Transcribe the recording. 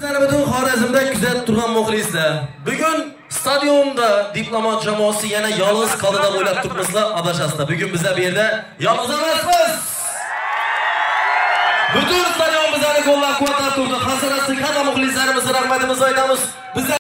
Sizlar butun Xorazmda kuzatib turgan muxlislar, bugun stadionda diplomat jamoasi yana yolg'iz qoldi deb o'ylab turibsizlar, adashasizlar. Bugun bizlar bu yerda yolg'iz emasmiz. Butun stadion bizlarni qo'llab-quvvatlab turdi. Hasanatli hamma muxlislarimizga rahmatimizni aytamiz.